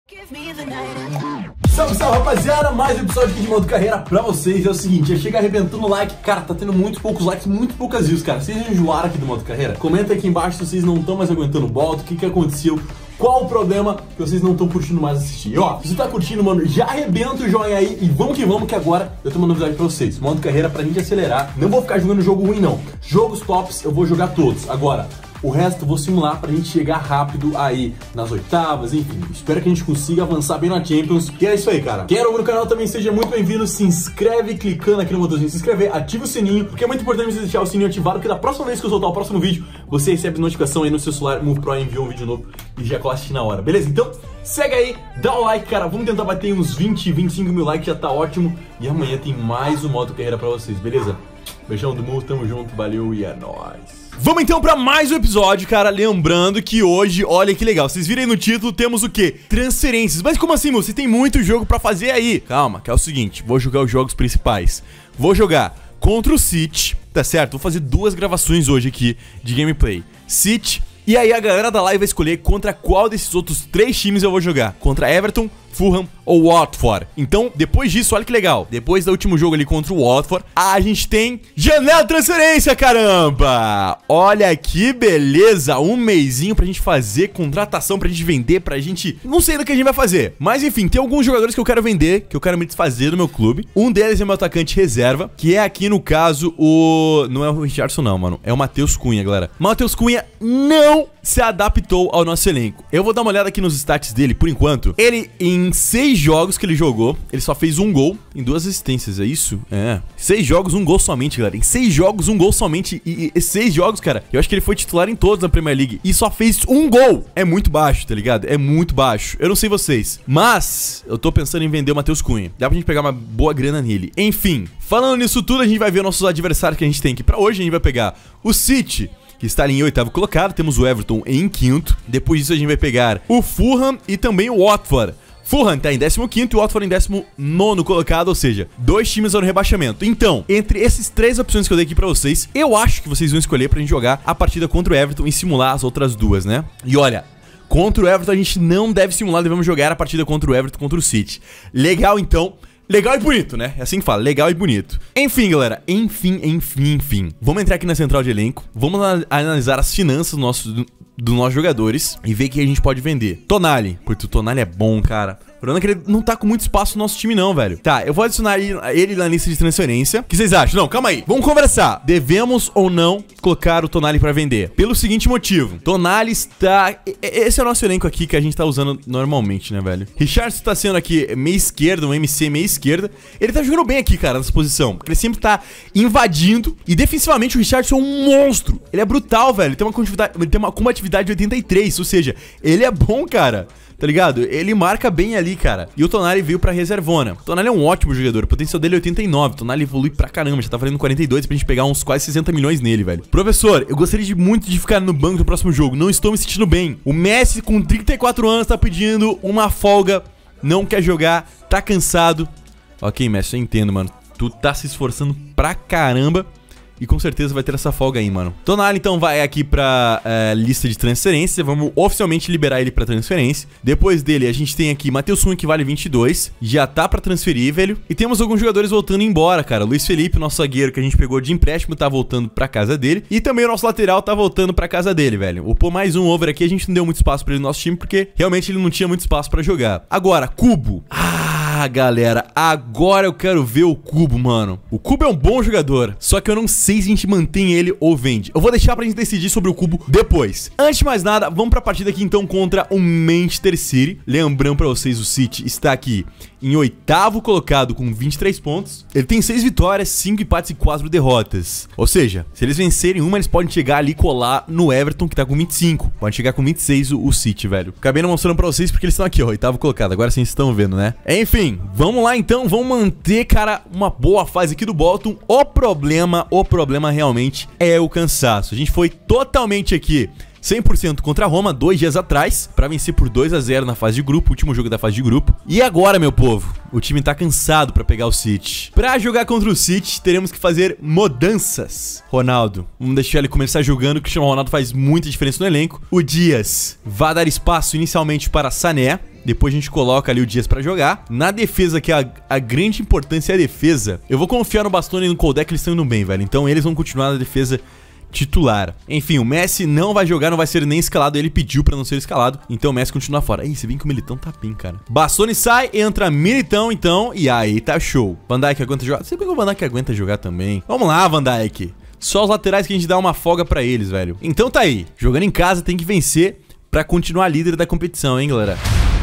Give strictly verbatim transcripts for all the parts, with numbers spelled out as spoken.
Salve, salve, rapaziada, mais um episódio aqui de modo carreira pra vocês. É o seguinte, já chega arrebentando o like. Cara, tá tendo muito poucos likes, muito poucas views, cara. Vocês enjoaram aqui do modo carreira? Comenta aqui embaixo se vocês não estão mais aguentando o bot, o que que aconteceu, qual o problema que vocês não estão curtindo mais assistir. E ó, se você tá curtindo, mano, já arrebenta o joinha aí e vamos que vamos, que agora eu tenho uma novidade pra vocês. Modo carreira pra gente acelerar. Não vou ficar jogando jogo ruim, não. Jogos tops eu vou jogar todos. Agora, o resto eu vou simular pra gente chegar rápido aí nas oitavas, enfim. Espero que a gente consiga avançar bem na Champions. E é isso aí, cara. Quem é novo no canal também seja muito bem-vindo. Se inscreve clicando aqui no botãozinho de se inscrever, ativa o sininho, porque é muito importante você deixar o sininho ativado, porque da próxima vez que eu soltar o próximo vídeo, você recebe notificação aí no seu celular. Move Pro enviou um vídeo novo e já cola assistir na hora, beleza? Então, segue aí, dá o like, cara. Vamos tentar bater uns vinte, vinte e cinco mil likes, já tá ótimo. E amanhã tem mais um modo carreira pra vocês, beleza? Beijão do Mu, tamo junto, valeu e é nóis. Vamos então pra mais um episódio, cara. Lembrando que hoje, olha que legal, vocês viram aí no título, temos o quê? Transferências. Mas como assim, Mu? Você tem muito jogo pra fazer aí. Calma, que é o seguinte, vou jogar os jogos principais. Vou jogar contra o City, tá certo? Vou fazer duas gravações hoje aqui de gameplay. City, e aí a galera da live vai escolher contra qual desses outros três times eu vou jogar. Contra Everton, Fulham ou Watford. Então, depois disso, olha que legal. Depois do último jogo ali contra o Watford, a gente tem janela de transferência, caramba! Olha que beleza! Um mesinho pra gente fazer contratação, pra gente vender, pra gente... Não sei do que a gente vai fazer. Mas enfim, tem alguns jogadores que eu quero vender, que eu quero me desfazer do meu clube. Um deles é meu atacante reserva, que é aqui no caso o... Não é o Richardson não, mano. É o Matheus Cunha, galera. Matheus Cunha não se adaptou ao nosso elenco. Eu vou dar uma olhada aqui nos stats dele, por enquanto. Ele, em seis jogos que ele jogou, ele só fez um gol em duas assistências, é isso? É. Seis jogos, um gol somente, galera. Em seis jogos, um gol somente. E, e seis jogos, cara, eu acho que ele foi titular em todos na Premier League e só fez um gol. É muito baixo, tá ligado? É muito baixo. Eu não sei vocês, mas eu tô pensando em vender o Matheus Cunha. Dá pra gente pegar uma boa grana nele. Enfim, falando nisso tudo, a gente vai ver nossos adversários que a gente tem aqui pra hoje. A gente vai pegar o City, que está ali em oitavo colocado. Temos o Everton em quinto. Depois disso a gente vai pegar o Fulham e também o Watford. Fulham tá em décimo quinto e o Watford em décimo nono colocado, ou seja, dois times no rebaixamento. Então, entre essas três opções que eu dei aqui pra vocês, eu acho que vocês vão escolher pra gente jogar a partida contra o Everton e simular as outras duas, né? E olha, contra o Everton a gente não deve simular, devemos jogar a partida contra o Everton contra o City. Legal, então... Legal e bonito, né? É assim que fala, legal e bonito. Enfim, galera, enfim, enfim, enfim. Vamos entrar aqui na central de elenco. Vamos analisar as finanças do nosso, do, dos nossos jogadores e ver o que a gente pode vender. Tonali, porque o Tonali é bom, cara. O problema é que ele não tá com muito espaço no nosso time não, velho. Tá, eu vou adicionar ele na lista de transferência. O que vocês acham? Não, calma aí. Vamos conversar. Devemos ou não colocar o Tonali pra vender? Pelo seguinte motivo. Tonali está... Esse é o nosso elenco aqui que a gente tá usando normalmente, né, velho? Richardson tá sendo aqui meia esquerda, um M C meia esquerda. Ele tá jogando bem aqui, cara, nessa posição. Ele sempre tá invadindo. E defensivamente o Richardson é um monstro. Ele é brutal, velho. Ele tem uma combatividade, ele tem uma combatividade de oitenta e três. Ou seja, ele é bom, cara. Tá ligado? Ele marca bem ali, cara. E o Tonali veio pra reservona. O Tonali é um ótimo jogador. O potencial dele é oitenta e nove. O Tonali evolui pra caramba. Já tá valendo quarenta e dois pra gente pegar uns quase sessenta milhões nele, velho. Professor, eu gostaria de muito de ficar no banco no próximo jogo. Não estou me sentindo bem. O Messi, com trinta e quatro anos, tá pedindo uma folga. Não quer jogar. Tá cansado. Ok, Messi, eu entendo, mano. Tu tá se esforçando pra caramba. E com certeza vai ter essa folga aí, mano. Tonali, então, vai aqui pra uh, lista de transferência. Vamos oficialmente liberar ele pra transferência. Depois dele, a gente tem aqui Matheus Cunha, que vale vinte e dois. Já tá pra transferir, velho. E temos alguns jogadores voltando embora, cara. Luiz Felipe, nosso zagueiro que a gente pegou de empréstimo, tá voltando pra casa dele. E também o nosso lateral tá voltando pra casa dele, velho. O pôr mais um over aqui, a gente não deu muito espaço pra ele no nosso time, porque realmente ele não tinha muito espaço pra jogar. Agora, Kubo. Ah, galera, agora eu quero ver o Kubo, mano. O Kubo é um bom jogador, só que eu não sei se a gente mantém ele ou vende. Eu vou deixar pra gente decidir sobre o Kubo depois. Antes de mais nada, vamos pra partida aqui então contra o Manchester City. Lembrando pra vocês, o City está aqui em oitavo colocado com vinte e três pontos. Ele tem seis vitórias, cinco empates e quatro derrotas. Ou seja, se eles vencerem uma, eles podem chegar ali e colar no Everton, que tá com vinte e cinco. Pode chegar com vinte e seis o, o City, velho. Acabei não mostrando pra vocês porque eles estão aqui, ó, oitavo colocado. Agora sim vocês estão vendo, né? Enfim, vamos lá então. Vamos manter, cara, uma boa fase aqui do Bolton. O problema, o problema realmente é o cansaço. A gente foi totalmente aqui cem por cento contra a Roma, dois dias atrás, pra vencer por dois a zero na fase de grupo, último jogo da fase de grupo. E agora, meu povo, o time tá cansado pra pegar o City. Pra jogar contra o City, teremos que fazer mudanças. Ronaldo, vamos deixar ele começar jogando, que o Cristiano Ronaldo faz muita diferença no elenco. O Dias vai dar espaço inicialmente para Sané. Depois a gente coloca ali o Dias pra jogar. Na defesa, que é a, a grande importância é a defesa, eu vou confiar no Bastoni e no Koldek, eles estão indo bem, velho. Então eles vão continuar na defesa titular. Enfim, o Messi não vai jogar, não vai ser nem escalado. Ele pediu pra não ser escalado, então o Messi continua fora. Ih, você vê que o Militão tá bem, cara. Bastoni sai, entra Militão, então, e aí tá show. Van Dijk aguenta jogar? Você pegou o Van Dijk aguenta jogar também. Vamos lá, Van Dijk. Só os laterais que a gente dá uma folga pra eles, velho. Então tá aí, jogando em casa tem que vencer pra continuar líder da competição, hein, galera.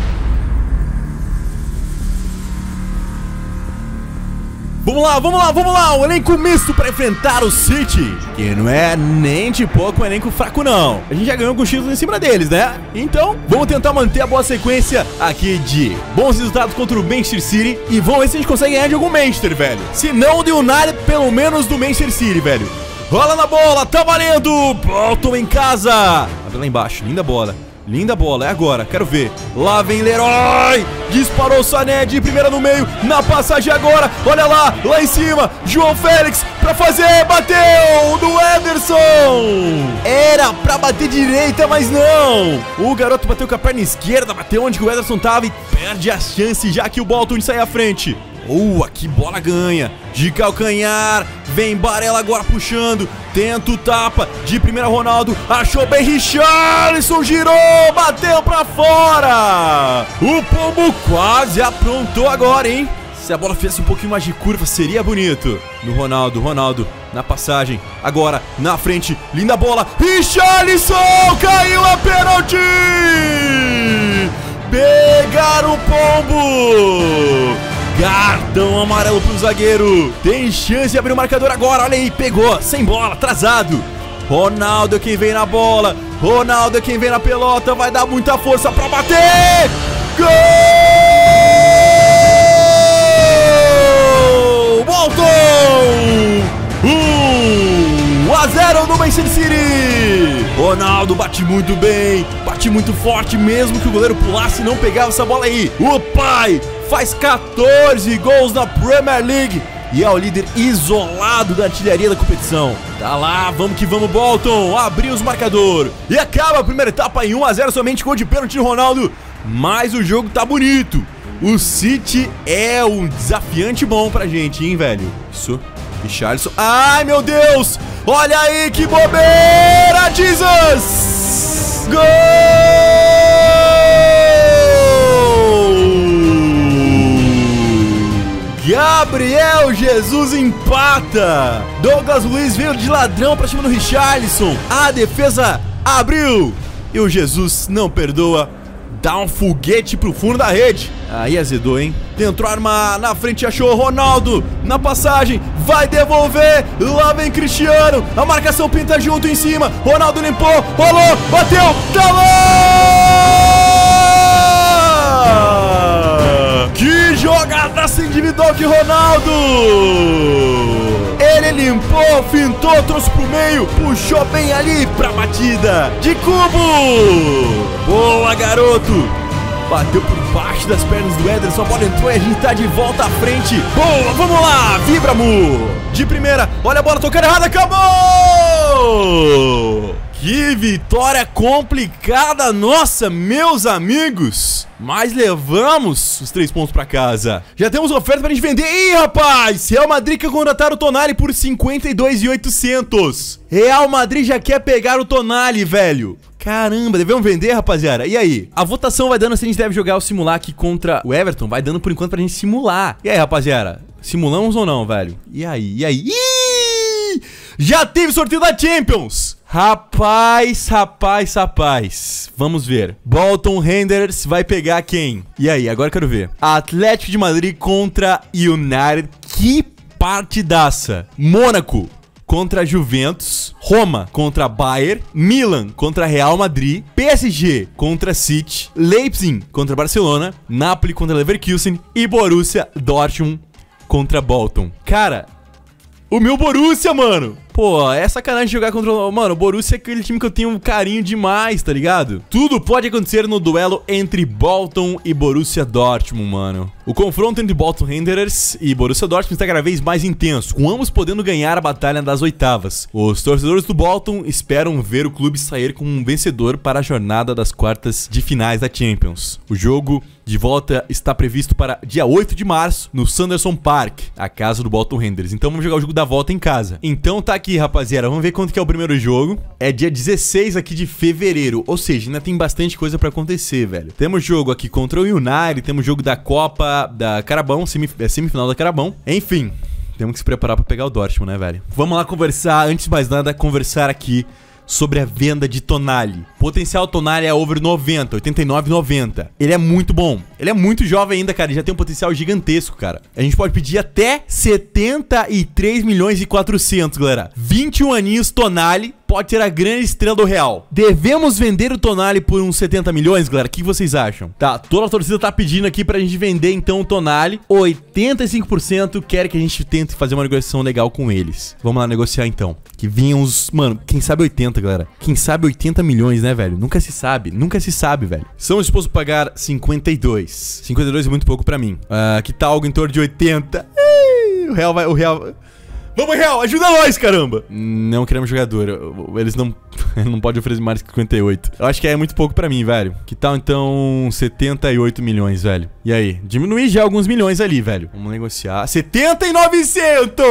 Vamos lá, vamos lá, vamos lá, o elenco misto pra enfrentar o City, que não é nem de pouco um elenco fraco não. A gente já ganhou com títulos em cima deles, né? Então, vamos tentar manter a boa sequência aqui de bons resultados contra o Manchester City e vamos ver se a gente consegue ganhar de algum Manchester, velho. Se não do United, pelo menos do Manchester City, velho. Rola na bola, tá valendo, Bolton em casa. Abre lá embaixo, linda bola. Linda bola, é agora, quero ver. Lá vem Leroy. Disparou o Sané de primeira no meio. Na passagem agora, olha lá, lá em cima. João Félix pra fazer, bateu do Ederson. Era pra bater direita, mas não. O garoto bateu com a perna esquerda, bateu onde que o Ederson tava e perde a chance já que o Bolton sai à frente. Boa, que bola ganha. De calcanhar. Vem Barella agora puxando. Tenta o tapa. De primeira Ronaldo. Achou bem Richarlison. Girou. Bateu pra fora. O Pombo quase aprontou agora, hein? Se a bola fizesse um pouquinho mais de curva, seria bonito. No Ronaldo, Ronaldo na passagem. Agora, na frente. Linda bola. Richarlison. Caiu a pênalti. Pegaram o Pombo. Cartão amarelo pro zagueiro. Tem chance de abrir o marcador agora. Olha aí, pegou, sem bola, atrasado. Ronaldo é quem vem na bola. Ronaldo é quem vem na pelota. Vai dar muita força pra bater. Gol! Bolton! um a zero no Manchester City. Ronaldo bate muito bem. Bate muito forte, mesmo que o goleiro pulasse, não pegava essa bola aí. O pai faz quatorze gols na Premier League e é o líder isolado da artilharia da competição. Tá lá, vamos que vamos, Bolton. Abriu os marcadores. E acaba a primeira etapa em um a zero, somente gol de pênalti do Ronaldo. Mas o jogo tá bonito. O City é um desafiante bom pra gente, hein, velho. Isso, Richarlison. Ai, meu Deus. Olha aí, que bobeira, Jesus. Gol! Gabriel Jesus empata. Douglas Luiz veio de ladrão pra cima do Richarlison. A defesa abriu e o Jesus não perdoa. Dá um foguete pro fundo da rede. Aí azedou, hein? Tentou armar na frente, achou Ronaldo na passagem. Vai devolver. Lá vem Cristiano. A marcação pinta junto em cima. Ronaldo limpou. Rolou. Bateu. Tá lá! Que jogadaça individual que Ronaldo! Ele limpou, fintou, trouxe pro meio, puxou bem ali pra batida de cubo. Boa, garoto. Bateu por baixo das pernas do Ederson, a bola entrou e a gente tá de volta à frente. Boa, vamos lá, vibra, Mu. De primeira, olha a bola tocando errada, acabou! Que vitória complicada, nossa, meus amigos. Mas levamos os três pontos pra casa. Já temos oferta pra gente vender. Ih, rapaz, Real Madrid quer contratar o Tonali por cinquenta e dois mil e oitocentos. Real Madrid já quer pegar o Tonali, velho. Caramba, devemos vender, rapaziada. E aí? A votação vai dando se a gente deve jogar o simular aqui contra o Everton. Vai dando por enquanto pra gente simular. E aí, rapaziada? Simulamos ou não, velho? E aí? E aí? Ih! Já teve sorteio da Champions. Rapaz, rapaz, rapaz. Vamos ver. Bolton Wanderers vai pegar quem? E aí, agora eu quero ver. Atlético de Madrid contra United. Que partidaça. Mônaco contra Juventus. Roma contra Bayern. Milan contra Real Madrid. P S G contra City. Leipzig contra Barcelona. Napoli contra Leverkusen. E Borussia Dortmund contra Bolton. Cara, o meu Borussia, mano. Pô, é sacanagem jogar contra o... Mano, o Borussia é aquele time que eu tenho um carinho demais, tá ligado? Tudo pode acontecer no duelo entre Bolton e Borussia Dortmund, mano. O confronto entre Bolton Wanderers e Borussia Dortmund está cada vez mais intenso, com ambos podendo ganhar a batalha das oitavas. Os torcedores do Bolton esperam ver o clube sair como um vencedor para a jornada das quartas de finais da Champions. O jogo de volta está previsto para dia oito de março, no Sanderson Park, a casa do Bolton Wanderers. Então vamos jogar o jogo da volta em casa. Então tá aqui, rapaziada, vamos ver quanto que é o primeiro jogo. É dia dezesseis aqui de fevereiro, ou seja, ainda tem bastante coisa pra acontecer, velho. Temos jogo aqui contra o United, temos jogo da Copa da Carabão, semif semifinal da Carabão. Enfim, temos que se preparar pra pegar o Dortmund, né, velho? Vamos lá conversar, antes de mais nada, conversar aqui sobre a venda de Tonali. Potencial Tonali é over noventa, oitenta e nove, noventa. Ele é muito bom. Ele é muito jovem ainda, cara. Ele já tem um potencial gigantesco, cara. A gente pode pedir até setenta e três milhões e quatrocentos, galera. vinte e um aninhos, Tonali pode ser a grande estrela do Real. Devemos vender o Tonali por uns setenta milhões, galera? O que vocês acham? Tá, toda a torcida tá pedindo aqui pra gente vender, então, o Tonali. oitenta e cinco por cento quer que a gente tente fazer uma negociação legal com eles. Vamos lá negociar, então. Que vinham os... Mano, quem sabe oitenta, galera. Quem sabe oitenta milhões, né, velho? Nunca se sabe. Nunca se sabe, velho. Estamos dispostos a pagar cinquenta e dois. cinquenta e dois é muito pouco pra mim. Uh, que tal algo em torno de oitenta? Ih, o Real vai... O Real... Vamos, Real, ajuda nós, caramba! Não queremos jogador. Eles não... não podem oferecer mais que cinquenta e oito. Eu acho que é muito pouco pra mim, velho. Que tal, então, setenta e oito milhões, velho? E aí? Diminui já alguns milhões ali, velho. Vamos negociar. setenta e novecentos!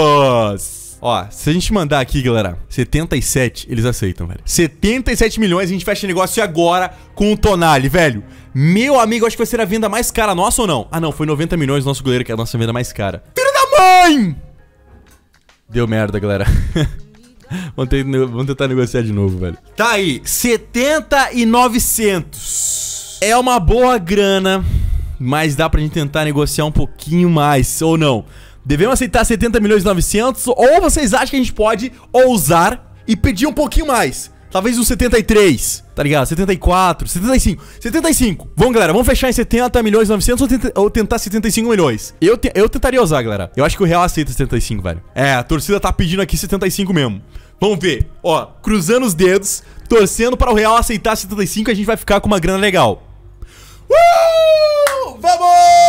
Ó, se a gente mandar aqui, galera, setenta e sete, eles aceitam, velho. setenta e sete milhões, a gente fecha negócio agora com o Tonali, velho. Meu amigo, acho que vai ser a venda mais cara nossa ou não? Ah, não, foi noventa milhões nosso goleiro, que é a nossa venda mais cara. Filho da mãe! Deu merda, galera. vamos, ter, vamos tentar negociar de novo, velho. Tá aí, setenta e novecentos. É uma boa grana, mas dá pra gente tentar negociar um pouquinho mais, ou não? Devemos aceitar setenta milhões e novecentos, ou vocês acham que a gente pode ousar e pedir um pouquinho mais? Talvez uns setenta e três, tá ligado? setenta e quatro, setenta e cinco, setenta e cinco. Vamos, galera, vamos fechar em setenta milhões e novecentos ou, tenta, ou tentar setenta e cinco milhões. Eu, te, eu tentaria usar, galera. Eu acho que o Real aceita setenta e cinco, velho. É, a torcida tá pedindo aqui setenta e cinco mesmo. Vamos ver. Ó, cruzando os dedos, torcendo para o Real aceitar setenta e cinco, a gente vai ficar com uma grana legal. Uh! Vamos!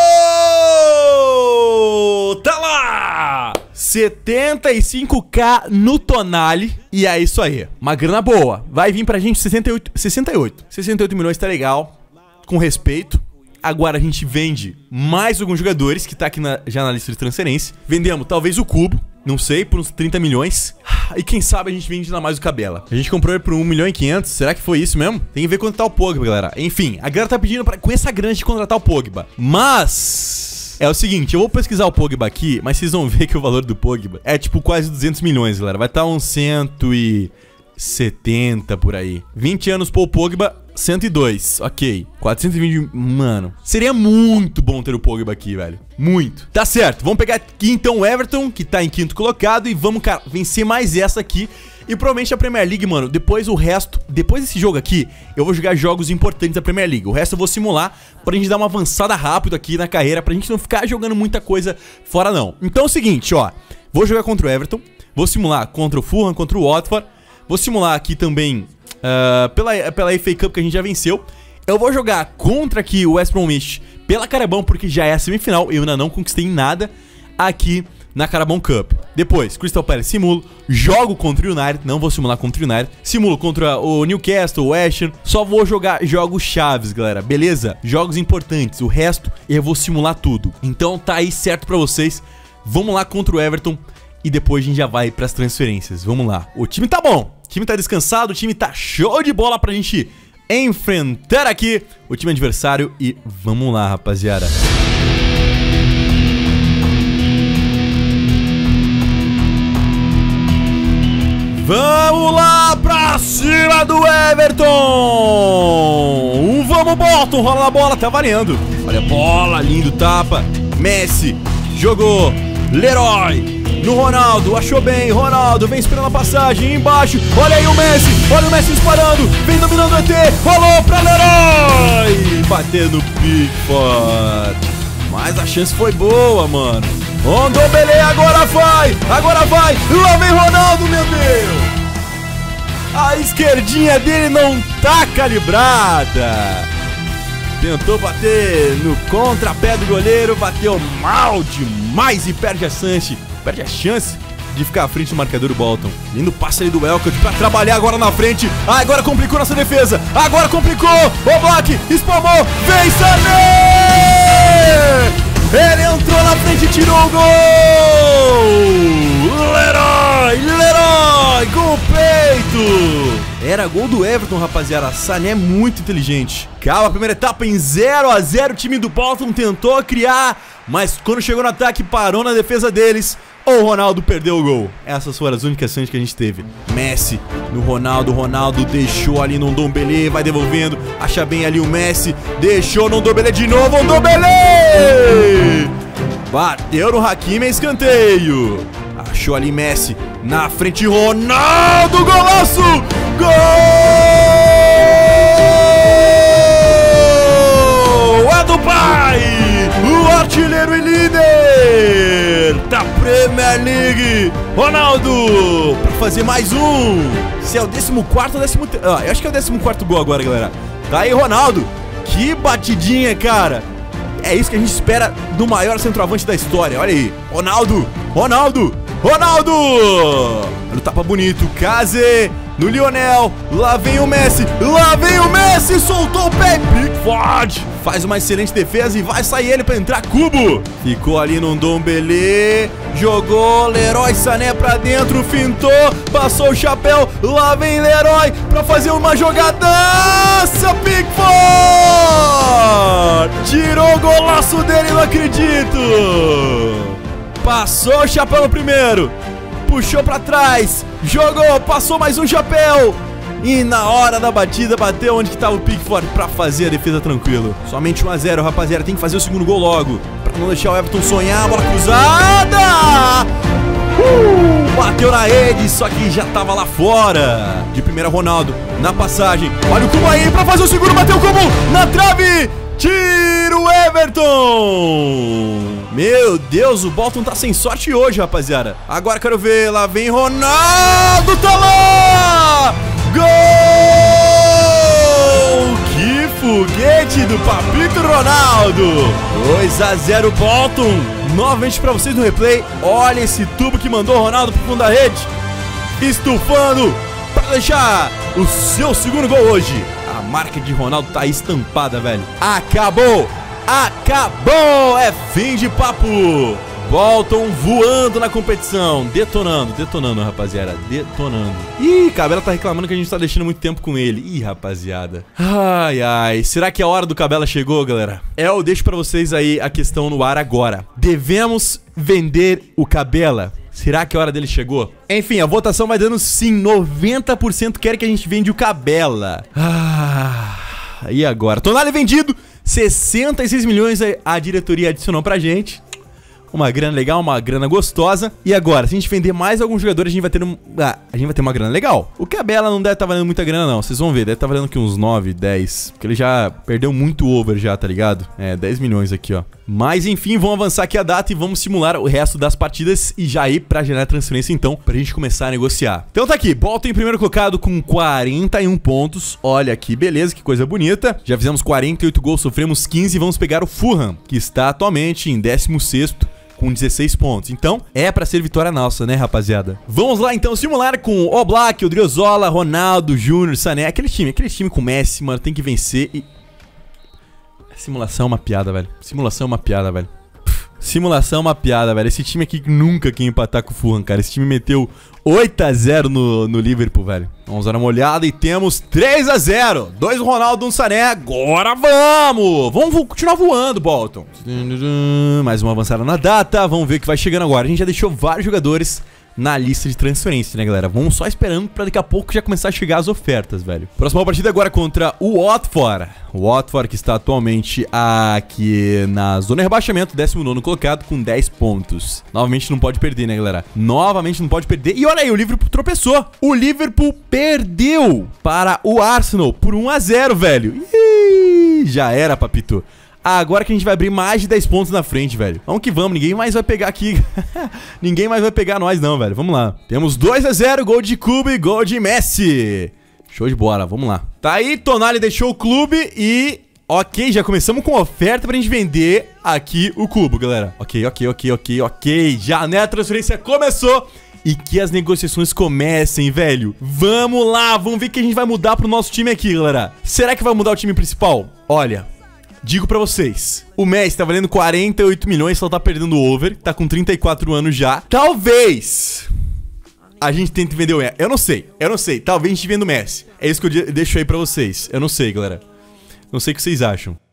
Tá lá! setenta e cinco k no Tonali. E é isso aí. Uma grana boa. Vai vir pra gente sessenta e oito. sessenta e oito. sessenta e oito milhões tá legal. Com respeito. Agora a gente vende mais alguns jogadores que tá aqui na, já na lista de transferência. Vendemos talvez o Cubo. Não sei, por uns trinta milhões. E quem sabe a gente vende ainda mais o Cabela. A gente comprou ele por um milhão e quinhentos. Será que foi isso mesmo? Tem que ver quanto tá o Pogba, galera. Enfim, a galera tá pedindo pra, com essa grana de contratar o Pogba. Mas... é o seguinte, eu vou pesquisar o Pogba aqui, mas vocês vão ver que o valor do Pogba é tipo quase duzentos milhões, galera. Vai estar uns cento e setenta por aí. vinte anos pro Pogba, cento e dois, ok. quatrocentos e vinte, mano. Seria muito bom ter o Pogba aqui, velho. Muito. Tá certo, vamos pegar aqui então o Everton, que tá em quinto colocado, e vamos, cara, vencer mais essa aqui. E provavelmente a Premier League, mano, depois o resto... depois desse jogo aqui, eu vou jogar jogos importantes da Premier League. O resto eu vou simular pra gente dar uma avançada rápido aqui na carreira, pra gente não ficar jogando muita coisa fora, não. Então é o seguinte, ó. Vou jogar contra o Everton, vou simular contra o Fulham, contra o Watford. Vou simular aqui também uh, pela, pela F A Cup que a gente já venceu. Eu vou jogar contra aqui o West Bromwich pela Carabão, porque já é a semifinal. Eu ainda não conquistei nada aqui na Carabão Cup. Depois, Crystal Palace simulo, jogo contra o United, não vou simular contra o United, simulo contra o Newcastle, o West Ham, só vou jogar jogos chaves, galera, beleza? Jogos importantes, o resto eu vou simular tudo. Então tá aí certo pra vocês, vamos lá contra o Everton e depois a gente já vai pras transferências, vamos lá. O time tá bom, o time tá descansado, o time tá show de bola pra gente enfrentar aqui o time adversário e vamos lá, rapaziada. Vamos lá pra cima do Everton! Um vamos, Bolton! Rola na bola, tá valendo. Olha a bola, lindo tapa. Messi, jogou. Leroy, no Ronaldo, achou bem. Ronaldo, vem esperando a passagem, embaixo. Olha aí o Messi, olha o Messi disparando. Vem dominando o E T, rolou pra Leroy. Bateu no Pickford. Mas a chance foi boa, mano. Ndombele, agora vai, agora vai. Lá vem Ronaldo, meu Deus. A esquerdinha dele não tá calibrada. Tentou bater no contrapé do goleiro, bateu mal demais e perde a chance, perde a chance de ficar à frente do marcador do Bolton. Lindo passe ali do Welcott pra trabalhar agora na frente. Ah, agora complicou nossa defesa. Agora complicou. O Black espalmou. Vem Sané! Ele entrou na frente e tirou o gol. Leroy, Leroy com o peito. Era gol do Everton, rapaziada. Sané é muito inteligente. Calma, primeira etapa em zero a zero. O time do Bolton tentou criar, mas quando chegou no ataque, parou na defesa deles. O Ronaldo perdeu o gol. Essas foram as únicas chances que a gente teve. Messi no Ronaldo. Ronaldo deixou ali no Ndombele. Vai devolvendo. Acha bem ali o Messi. Deixou no Ndombele de novo. O Ndombele! Bateu no Hakimi, escanteio. Achou ali Messi. Na frente, Ronaldo. Golaço! Gol! É do pai! O artilheiro e líder da Premier League, Ronaldo, pra fazer mais um. Se é o décimo quarto ou décimo... Ah, eu acho que é o décimo quarto gol agora, galera. Tá aí, Ronaldo. Que batidinha, cara. É isso que a gente espera do maior centroavante da história. Olha aí, Ronaldo, Ronaldo, Ronaldo. No tapa bonito, Kaze no Lionel. Lá vem o Messi, lá vem o Messi. Soltou o pé, Pickford. Faz uma excelente defesa e vai sair ele pra entrar cubo. Ficou ali no Ndombele. Jogou Leroy Sané pra dentro, fintou, passou o chapéu. Lá vem Leroy pra fazer uma jogadaça. Pickford! Tirou o golaço dele, não acredito. Passou o chapéu no primeiro. Puxou pra trás. Jogou, passou mais um chapéu. E na hora da batida, bateu onde que tava o Pickford pra fazer a defesa tranquilo. Somente um a zero, rapaziada. Tem que fazer o segundo gol logo, pra não deixar o Everton sonhar. Bola cruzada. Uh, bateu na rede, só que já tava lá fora. De primeira, Ronaldo, na passagem. Olha o cubo aí pra fazer o segundo. Bateu o cubo na trave. Tira o Everton. Meu Deus, o Bolton tá sem sorte hoje, rapaziada. Agora quero ver, lá vem Ronaldo, tá lá! Gol! Que foguete do Papito Ronaldo! dois a zero Bolton. Novamente pra vocês no replay. Olha esse tubo que mandou o Ronaldo pro fundo da rede. Estufando pra deixar o seu segundo gol hoje. A marca de Ronaldo tá estampada, velho. Acabou! Acabou! É fim de papo! Bolton voando na competição. Detonando, detonando, rapaziada. Detonando. Ih, Cabela tá reclamando que a gente tá deixando muito tempo com ele. Ih, rapaziada. Ai, ai. Será que a hora do Cabela chegou, galera? É, eu deixo pra vocês aí a questão no ar agora. Devemos vender o Cabela? Será que a hora dele chegou? Enfim, a votação vai dando sim. noventa por cento quer que a gente vende o Cabela. Ah, e agora? Tonali vendido. sessenta e seis milhões a diretoria adicionou pra gente. Uma grana legal, uma grana gostosa. E agora, se a gente vender mais alguns jogadores, a gente vai ter um... ah, a gente vai ter uma grana legal. O Cabela não deve estar valendo muita grana, não. Vocês vão ver, deve estar valendo aqui uns nove, dez. Porque ele já perdeu muito over já, tá ligado? É, dez milhões aqui, ó. Mas, enfim, vamos avançar aqui a data e vamos simular o resto das partidas e já ir pra gerar transferência, então, pra gente começar a negociar. Então tá aqui, Bolton em primeiro colocado com quarenta e um pontos. Olha aqui, beleza, que coisa bonita. Já fizemos quarenta e oito gols, sofremos quinze e vamos pegar o Fulham, que está atualmente em décimo sexto. Com dezesseis pontos. Então, é pra ser vitória nossa, né, rapaziada? Vamos lá, então, simular com o Oblak, o Driozola, Ronaldo, Júnior, Sané. Aquele time, aquele time com Messi, mano, tem que vencer e... Simulação é uma piada, velho. Simulação é uma piada, velho. Simulação é uma piada, velho. Esse time aqui nunca quer empatar com o Fulham, cara. Esse time meteu oito a zero no, no Liverpool, velho. Vamos dar uma olhada e temos três a zero. Dois do Ronaldo, um Sané. Agora vamos! Vamos continuar voando, Bolton. Mais uma avançada na data. Vamos ver o que vai chegando agora. A gente já deixou vários jogadores na lista de transferência, né, galera? Vamos só esperando pra daqui a pouco já começar a chegar as ofertas, velho. Próxima partida agora contra o Watford. O Watford que está atualmente aqui na zona de rebaixamento, décimo nono colocado com dez pontos. Novamente não pode perder, né, galera? Novamente não pode perder. E olha aí, o Liverpool tropeçou. O Liverpool perdeu para o Arsenal por um a zero, velho. Ih, já era, papito. Ah, agora que a gente vai abrir mais de dez pontos na frente, velho. Vamos que vamos, ninguém mais vai pegar aqui. Ninguém mais vai pegar nós não, velho. Vamos lá. Temos dois a zero, gol de Clube, gol de Messi. Show de bola, vamos lá. Tá aí, Tonali deixou o clube e... Ok, já começamos com oferta pra gente vender aqui o clube, galera. Ok, ok, ok, ok, ok. Janela de transferência começou. E que as negociações comecem, velho. Vamos lá, vamos ver o que a gente vai mudar pro nosso time aqui, galera. Será que vai mudar o time principal? Olha, digo pra vocês, o Messi tá valendo quarenta e oito milhões, só tá perdendo o over. Tá com trinta e quatro anos já. Talvez a gente tente vender o Messi. Eu não sei, eu não sei. Talvez a gente venda o Messi. É isso que eu deixo aí pra vocês. Eu não sei, galera. Não sei o que vocês acham.